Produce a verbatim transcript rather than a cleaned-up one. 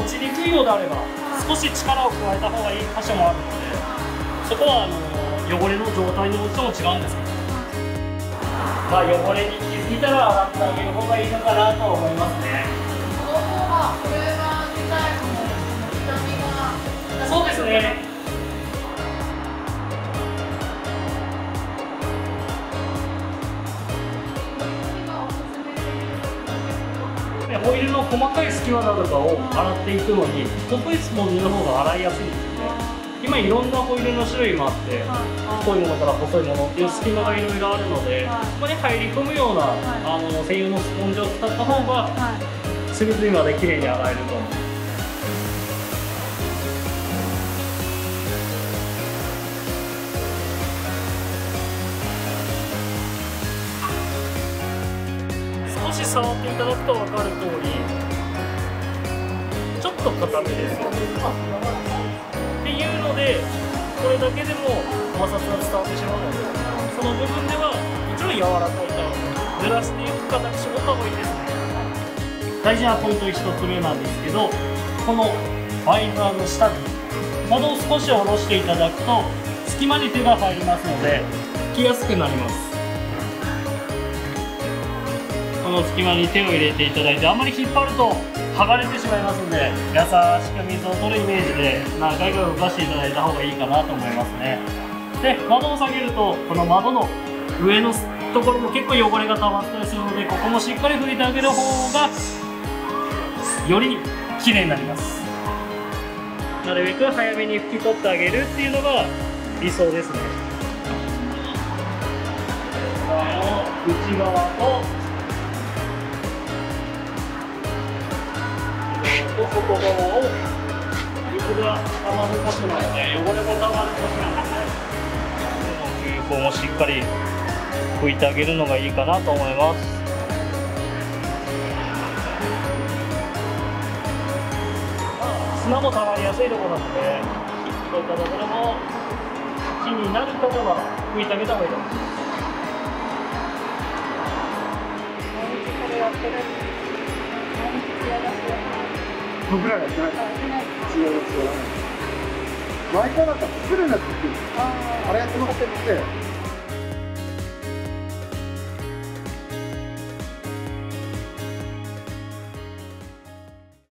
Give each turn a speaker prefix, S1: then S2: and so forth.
S1: 落ちにくいようであれば少し力を加えた方がいい箇所もあるので、そこはあの汚れの状態に応じても違うんですけど、まあ、汚れに気づいたら洗ってあげる方がいいのかなと思いますね。そうですね。ホイールの細かい隙間などかを洗っていくのに、細いスポンジの方が洗いやすいんですよね。今いろんなホイールの種類もあって、太いものから細いものっていう隙間がいろいろあるので、そこに入り込むようなあの専用のスポンジを使った方が隅々まで綺麗に洗えると思う。少し触っていただくと分かる通り、ちょっと硬めですよね。っていうので、これだけでも摩擦が伝わってしまうので、その部分ではもちろん柔らかいから濡らしていく形絞った方がいいですね。大事なポイントひとつめなんですけど、このワイザーの下に窓を少し下ろしていただくと隙間に手が入りますので拭きやすくなります。この隙間に手を入れていただいて、あんまり引っ張ると剥がれてしまいますので、優しく水を取るイメージで何回か動かしていただいた方がいいかなと思いますね。で、窓を下げるとこの窓の上のところも結構汚れが溜まったりするので、ここもしっかり拭いてあげる方がより綺麗になります。なるべく早めに拭き取ってあげるっていうのが理想ですね。内側と外側を水が溜まる箇所なので、汚れも溜まる箇所なので、ここもしっかり拭いてあげるのがいいかなと思います。砂も溜まりやすいところなので、そういったところも気になる方は拭いてあげた方がいいと思います。
S2: 僕らがやってない違いますよ。前からなんか失礼なって言ってる。あれやってますって。